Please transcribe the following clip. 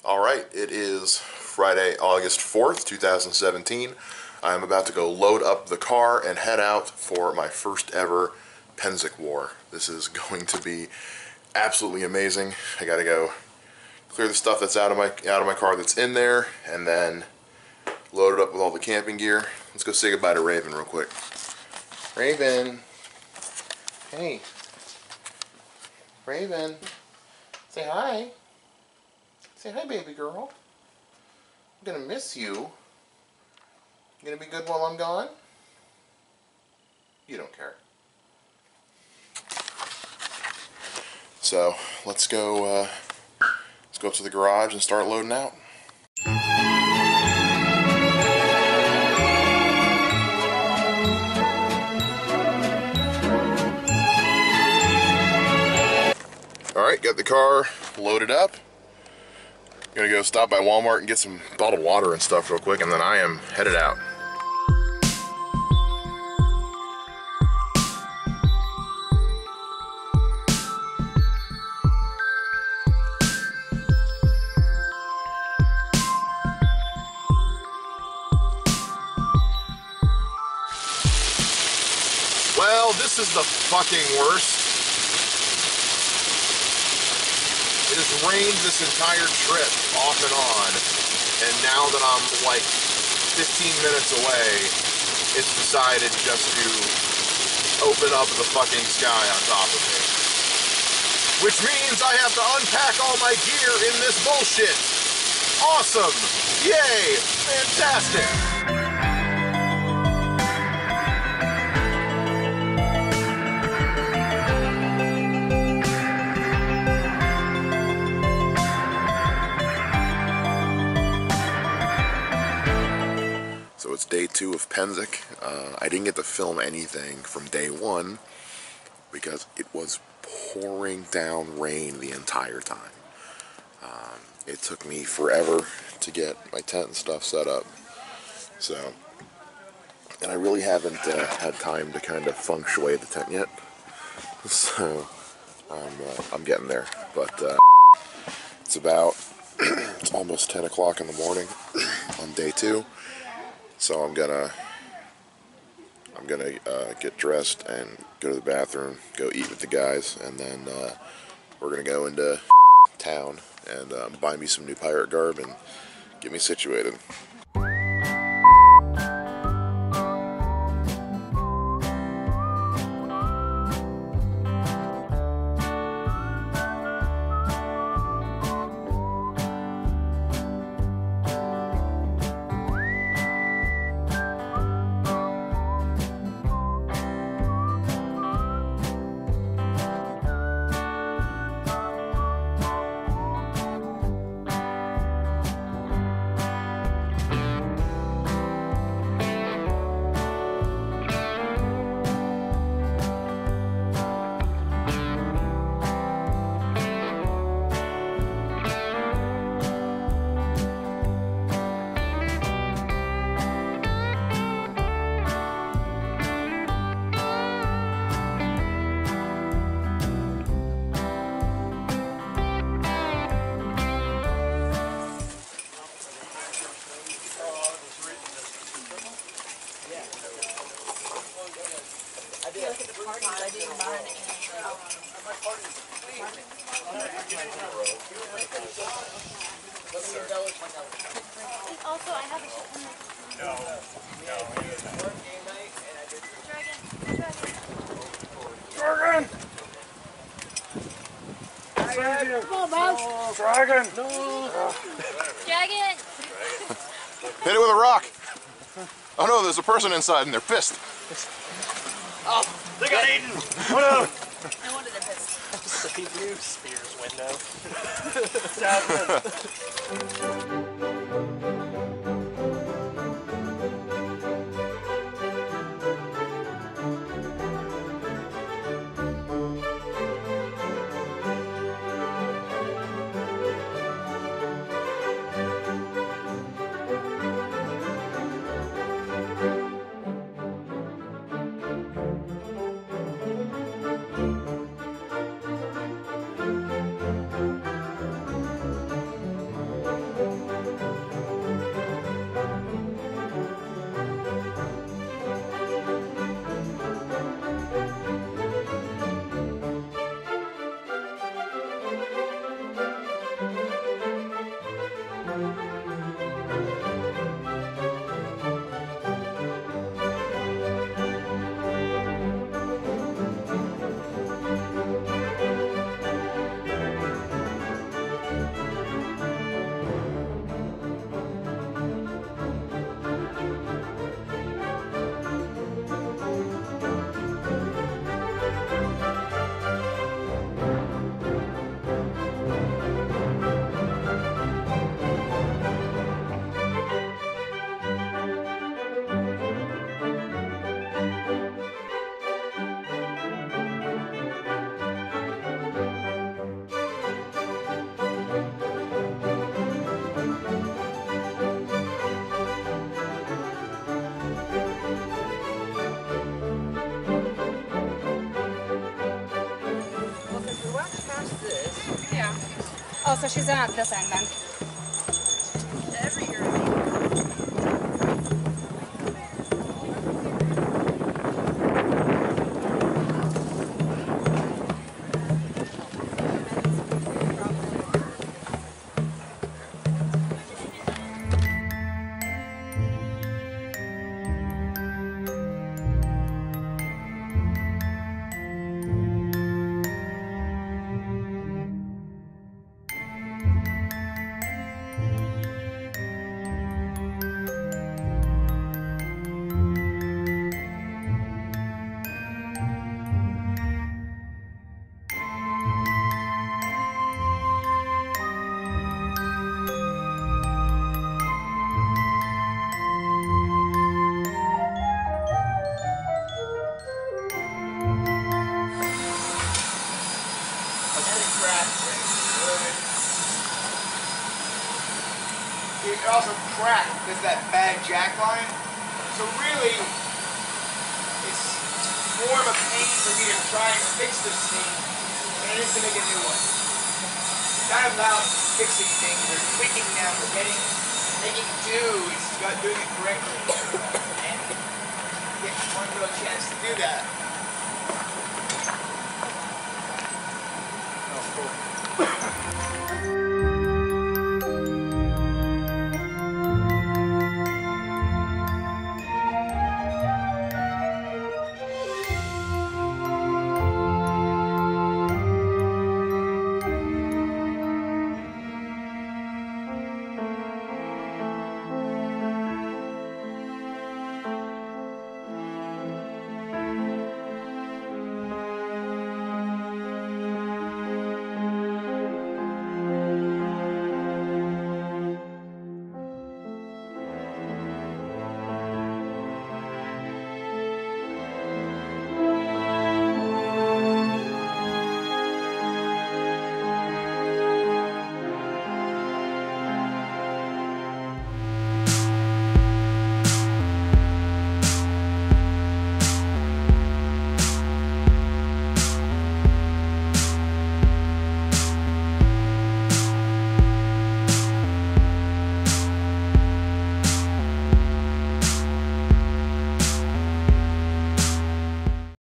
Alright, it is Friday, August 4th, 2017. I'm about to go load up the car and head out for my first ever Pennsic war. This is going to be absolutely amazing. I gotta go clear the stuff that's out of my car that's in there, and then load it up with all the camping gear. Let's go say goodbye to Raven real quick. Raven. Hey. Raven. Say hi. Say hi, baby girl. I'm gonna miss you. You gonna be good while I'm gone? You don't care. So let's go up to the garage and start loading out. Alright, got the car loaded up. Gonna go stop by Walmart and get some bottled water and stuff real quick, and then I am headed out. Well, this is the fucking worst. It has rained this entire trip off and on, and now that I'm like 15 minutes away, it's decided just to open up the fucking sky on top of me. Which means I have to unpack all my gear in this bullshit. Awesome! Yay! Fantastic! So it's day 2 of Pennsic. I didn't get to film anything from day 1 because it was pouring down rain the entire time. It took me forever to get my tent and stuff set up. So, and I really haven't had time to kind of feng shui the tent yet. So I'm getting there. But it's it's almost 10 o'clock in the morning on day 2. So I'm gonna get dressed and go to the bathroom, go eat with the guys, and then we're gonna go into town and buy me some new pirate garb and get me situated. Also, I have a shit ton of... Dragon! Come on, mouse! Dragon! No! Dragon! Hit it with a rock! Oh no, there's a person inside and they're pissed. Oh, they got eaten! Oh no! No wonder they're pissed. Save you, Spears window. Oh, so she's on this end then. Every year. It also cracked because that bad jack line. So really, it's more of a pain for me to try and fix this thing than it is to make a new one. It's not about fixing things or tweaking them or making do. It's about doing it correctly. And getting one real chance to do that.